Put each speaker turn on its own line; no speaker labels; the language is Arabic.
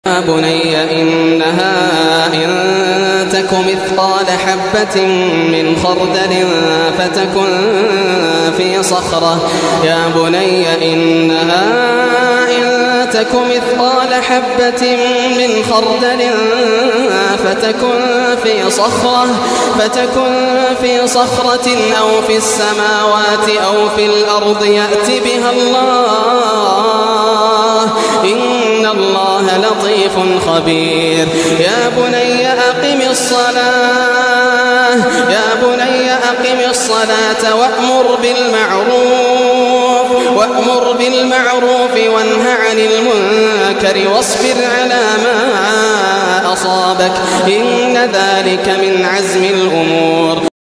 يا بني إنها إن تك مثقال حبة من خردل فتكن في صخرة يا بني إنها إن تك مثقال حبة من خردل فتكن في صخرة أو في السماوات أو في الأرض يأت بها الله إن الله لطيف خبير يا بني أقم الصلاة وأمر بالمعروف وانه عن المنكر واصبر على ما أصابك إن ذلك من عزم الأمور